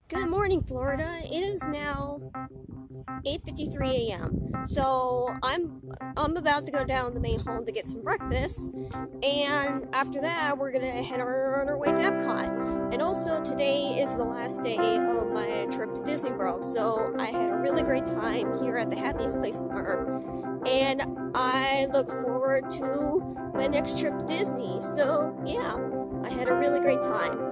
Good morning, Florida. It is now 8:53 a.m. So I'm about to go down the main hall to get some breakfast, and after that we're gonna head on our way to Epcot. And also today is the last day of my trip to Disney World, so I had a really great time here at the happiest place on earth, and I look forward to my next trip to Disney. So yeah, I had a really great time.